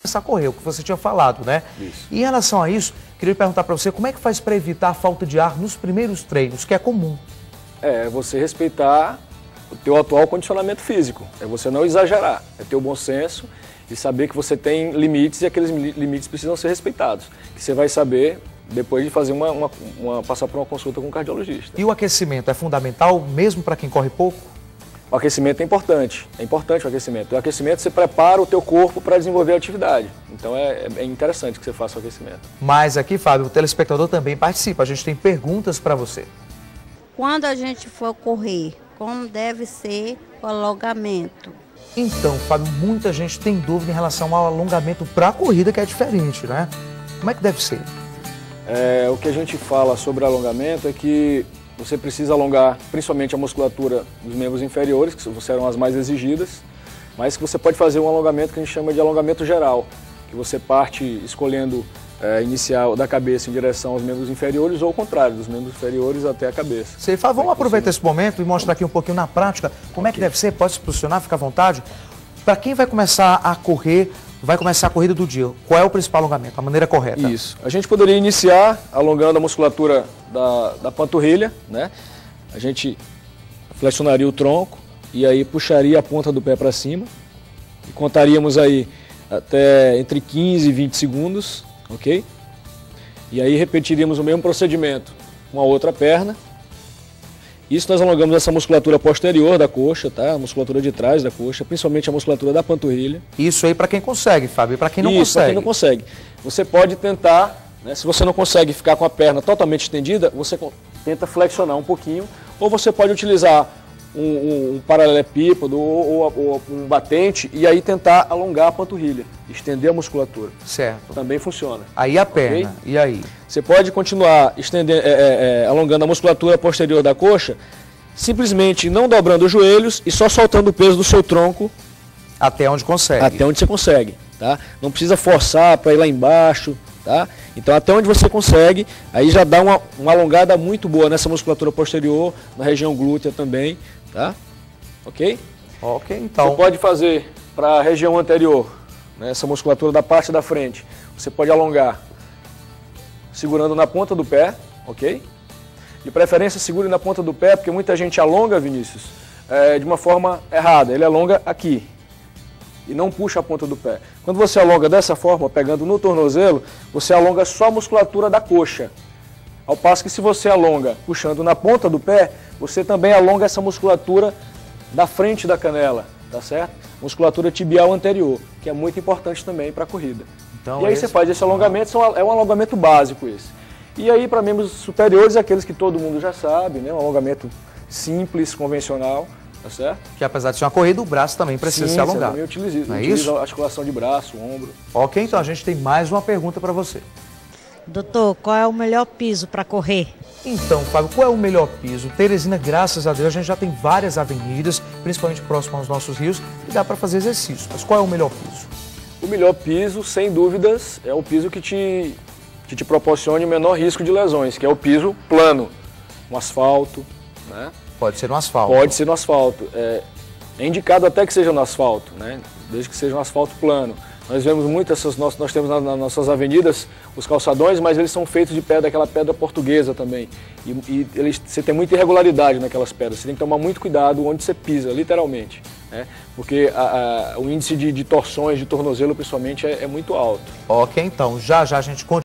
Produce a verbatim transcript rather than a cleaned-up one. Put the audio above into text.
começar a correr, o que você tinha falado, né? Isso. E em relação a isso, queria perguntar para você, como é que faz para evitar a falta de ar nos primeiros treinos, que é comum? É você respeitar o teu atual condicionamento físico, é você não exagerar, é ter o bom senso e saber que você tem limites e aqueles limites precisam ser respeitados, que você vai saber depois de fazer uma, uma, uma passar por uma consulta com um cardiologista. E o aquecimento é fundamental mesmo para quem corre pouco? O aquecimento é importante, é importante o aquecimento. O aquecimento você prepara o teu corpo para desenvolver a atividade. Então é, é interessante que você faça o aquecimento. Mas aqui, Fábio, o telespectador também participa. A gente tem perguntas para você. Quando a gente for correr, como deve ser o alongamento? Então, Fábio, muita gente tem dúvida em relação ao alongamento para a corrida, que é diferente, né? Como é que deve ser? É, o que a gente fala sobre alongamento é que você precisa alongar principalmente a musculatura dos membros inferiores, que serão as mais exigidas, mas que você pode fazer um alongamento que a gente chama de alongamento geral, que você parte escolhendo é, iniciar da cabeça em direção aos membros inferiores ou ao contrário, dos membros inferiores até a cabeça. Você fala, vamos aproveitar esse momento e mostrar aqui um pouquinho na prática como okay. é que deve ser, pode se posicionar, fica à vontade. Para quem vai começar a correr, vai começar a corrida do dia, qual é o principal alongamento, a maneira correta? Isso. A gente poderia iniciar alongando a musculatura da, da panturrilha, né? A gente flexionaria o tronco e aí puxaria a ponta do pé para cima e contaríamos aí até entre quinze e vinte segundos, ok? E aí repetiríamos o mesmo procedimento com a outra perna. Isso nós alongamos essa musculatura posterior da coxa, tá? A musculatura de trás da coxa, principalmente a musculatura da panturrilha. Isso aí para quem consegue, Fábio, e para quem não Isso, consegue. para quem não consegue. Você pode tentar, né, se você não consegue ficar com a perna totalmente estendida, você tenta flexionar um pouquinho, ou você pode utilizar um, um, um paralelepípedo ou, ou, ou um batente e aí tentar alongar a panturrilha, estender a musculatura. Certo. Também funciona. Aí a perna, okay? E aí? Você pode continuar estender, é, é, é, alongando a musculatura posterior da coxa, simplesmente não dobrando os joelhos e só soltando o peso do seu tronco. Até onde consegue. Até onde você consegue, tá? Não precisa forçar para ir lá embaixo, tá? Então até onde você consegue, aí já dá uma, uma alongada muito boa nessa musculatura posterior, na região glútea também, tá? Ok? Ok, então. Você pode fazer para a região anterior, né, essa musculatura da parte da frente, você pode alongar segurando na ponta do pé, ok? De preferência segure na ponta do pé, porque muita gente alonga, Vinícius, é, de uma forma errada. Ele alonga aqui e não puxa a ponta do pé. Quando você alonga dessa forma, pegando no tornozelo, você alonga só a musculatura da coxa. Ao passo que se você alonga puxando na ponta do pé, você também alonga essa musculatura da frente da canela, tá certo? Musculatura tibial anterior, que é muito importante também para a corrida. Então, e aí esse... você faz esse alongamento, é um alongamento básico esse. E aí para membros superiores, aqueles que todo mundo já sabe, né? Um alongamento simples, convencional, tá certo? Que apesar de ser uma corrida, o braço também precisa Sim, ser alongado. Também utiliza, não é utiliza isso? a articulação de braço, ombro. Ok, então a gente tem mais uma pergunta para você. Doutor, qual é o melhor piso para correr? Então, Fábio, qual é o melhor piso? Teresina, graças a Deus, a gente já tem várias avenidas, principalmente próximo aos nossos rios, que dá para fazer exercício. Mas qual é o melhor piso? O melhor piso, sem dúvidas, é o piso que te, que te proporcione o menor risco de lesões, que é o piso plano, um asfalto, né? Pode ser no asfalto. Pode ser no asfalto. É, é indicado até que seja no asfalto, né? Desde que seja um asfalto plano. Nós vemos muito essas nós, nós temos nas, nas nossas avenidas os calçadões, mas eles são feitos de pedra, daquela pedra portuguesa também. E, e eles, você tem muita irregularidade naquelas pedras. Você tem que tomar muito cuidado onde você pisa, literalmente, né? Porque a, a, o índice de, de torções, de tornozelo principalmente, é, é muito alto. Ok, então já já a gente continua.